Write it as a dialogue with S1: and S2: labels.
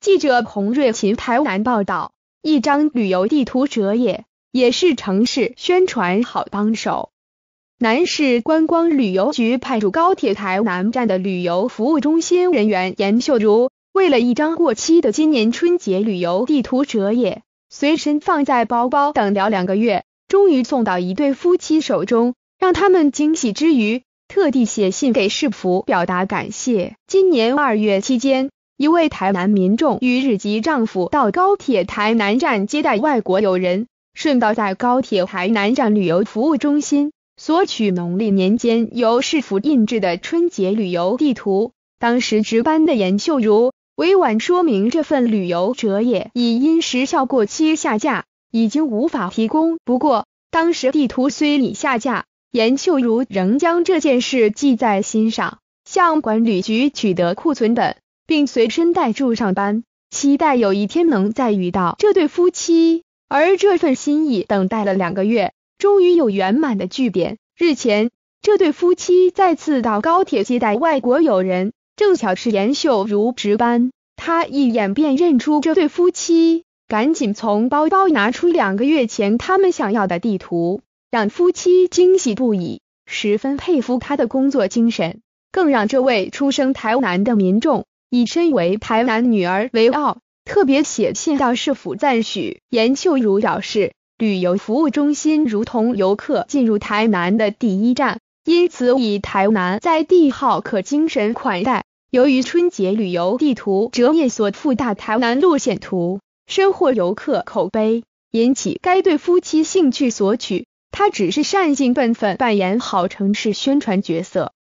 S1: 记者洪瑞琴台南报道，一张旅游地图折页也是城市宣传好帮手。南市观光旅游局派驻高铁台南站的旅游服务中心人员严秀如，为了一张过期的今年春节旅游地图折页，随身放在包包等了2个月，终于送到一对夫妻手中，让他们惊喜之余，特地写信给市府表达感谢。今年2月期间，一位台南民众与日籍丈夫到高铁台南站接待外国友人，顺道在高铁台南站旅游服务中心索取农历年间由市府印制的春节旅游地图。当时值班的严秀如委婉说明，这份旅游折页已因时效过期下架，已经无法提供。不过，当时地图虽已下架，严秀如仍将这件事记在心上，向管旅局取得库存本，并随身带驻上班，期待有一天能再遇到这对夫妻。而这份心意等待了2个月，终于有圆满的句点。日前，这对夫妻再次到高铁接待外国友人，正巧是严秀如值班，他一眼便认出这对夫妻，赶紧从包包拿出2个月前他们想要的地图，让夫妻惊喜不已，十分佩服他的工作精神，更让这位出生台南的民众以身为台南女儿为傲，特别写信到市府赞许。严秀如表示，旅游服务中心如同游客进入台南的第一站，因此以台南在地好客精神款待。由于春节旅游地图折页所附大台南路线图深获游客口碑，引起该对夫妻兴趣索取。他只是善尽本分，扮演好城市宣传角色，